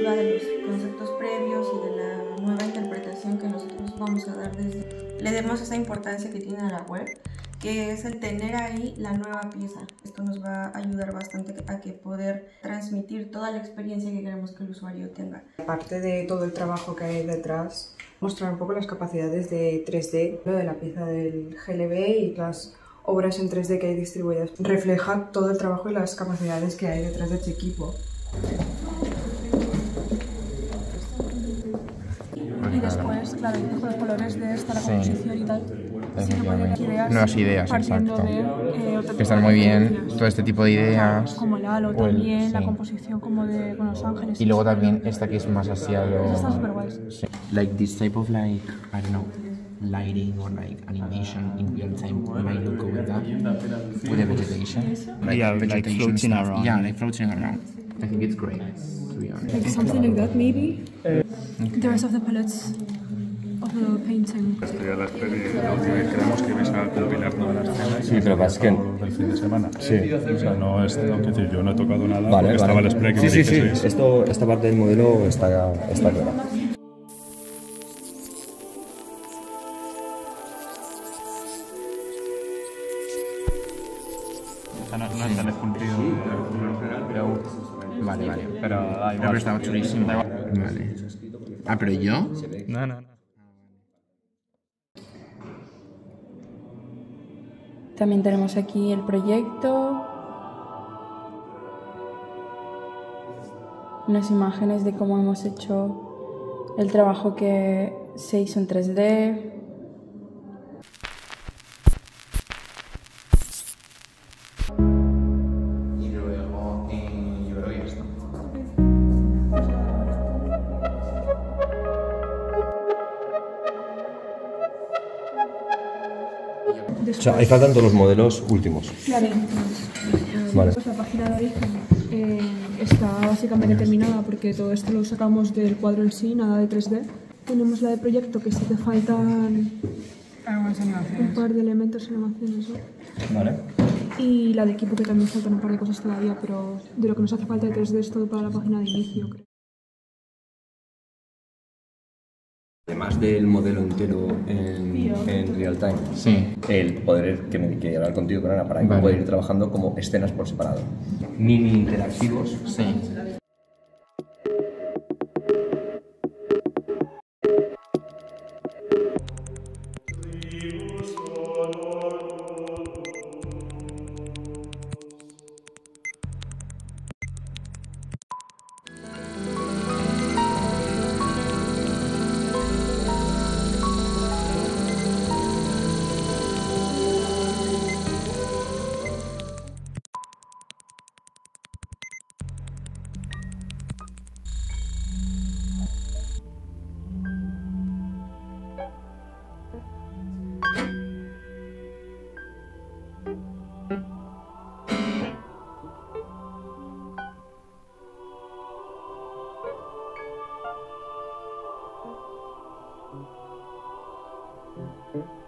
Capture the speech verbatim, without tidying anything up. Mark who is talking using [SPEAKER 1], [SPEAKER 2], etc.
[SPEAKER 1] perspectiva de los conceptos previos y de la nueva interpretación que nosotros vamos a dar desde, le demos esa importancia que tiene a la web, que es el tener ahí la nueva pieza. Esto nos va a ayudar bastante a que poder transmitir toda la experiencia que queremos que el usuario tenga.
[SPEAKER 2] Aparte de todo el trabajo que hay detrás, mostrar un poco las capacidades de tres D, lo de la pieza del G L B y las obras en tres D que hay distribuidas. Refleja todo el trabajo y las capacidades que hay detrás de este equipo.
[SPEAKER 3] Y después, claro, con los colores de esta, la
[SPEAKER 4] Sí.
[SPEAKER 3] composición y tal, sí que pueden ideas
[SPEAKER 4] nuevas ideas,
[SPEAKER 3] partiendo
[SPEAKER 4] exacto.
[SPEAKER 3] de, eh, otro
[SPEAKER 4] Que están
[SPEAKER 3] tipo
[SPEAKER 4] muy
[SPEAKER 3] de
[SPEAKER 4] bien
[SPEAKER 3] referencias.
[SPEAKER 4] todo este tipo de ideas.
[SPEAKER 3] Como el halo
[SPEAKER 4] o el-
[SPEAKER 3] también, la
[SPEAKER 4] sí.
[SPEAKER 3] composición como de con Los Ángeles.
[SPEAKER 4] Y luego también esta que es más hacia lo...
[SPEAKER 3] Estas están súper guays.
[SPEAKER 4] Sí. Like this type of like, I don't know, lighting or like animation in real time might look good with that, with the vegetation. Like
[SPEAKER 5] Yeah, like
[SPEAKER 4] vegetation
[SPEAKER 5] floating
[SPEAKER 4] stuff.
[SPEAKER 5] around.
[SPEAKER 4] Yeah, like floating around. I think it's great, to be honest.
[SPEAKER 3] Like something like that, maybe. The rest of the palettes of the painting.
[SPEAKER 5] Estoy a la espera de la última vez quedamos que ibais a compilar todas las escenas.
[SPEAKER 6] Sí, pero es que...
[SPEAKER 5] Del fin de semana.
[SPEAKER 6] Sí.
[SPEAKER 5] O sea, no es... No, quiero decir, yo no he tocado nada
[SPEAKER 6] Vale,
[SPEAKER 5] porque estaba
[SPEAKER 6] vale.
[SPEAKER 5] el spray que
[SPEAKER 6] Sí,
[SPEAKER 5] me
[SPEAKER 6] sí, sí.
[SPEAKER 5] dijisteis.
[SPEAKER 6] Esto, esta parte del modelo está, está clara.
[SPEAKER 5] O sea, no, no está cumplido pero...
[SPEAKER 4] Vale, vale.
[SPEAKER 5] Pero da igual.
[SPEAKER 4] Pero estaba chulísimo. Vale. Ah, pero yo...
[SPEAKER 5] No, no, no.
[SPEAKER 7] También tenemos aquí el proyecto, unas imágenes de cómo hemos hecho el trabajo que se hizo en tres D.
[SPEAKER 4] Y luego... Eh, yo creo que ya está.
[SPEAKER 6] O sea, ahí faltan todos los modelos últimos.
[SPEAKER 3] Claro.
[SPEAKER 6] Vale.
[SPEAKER 3] Pues la página de origen eh, está básicamente terminada porque todo esto lo sacamos del cuadro en sí, nada de tres D. Tenemos la de proyecto que sí que faltan un par de elementos en animaciones, ¿no?
[SPEAKER 6] Vale.
[SPEAKER 3] Y la de equipo que también faltan un par de cosas todavía, pero de lo que nos hace falta de tres D es todo para la página de inicio, creo.
[SPEAKER 6] Además del modelo entero en, en real time,
[SPEAKER 4] Sí.
[SPEAKER 6] el poder que me quería hablar contigo con Ana para que
[SPEAKER 4] Vale.
[SPEAKER 6] poder ir trabajando como escenas por separado. Mini interactivos.
[SPEAKER 4] Sí.
[SPEAKER 6] Thank you.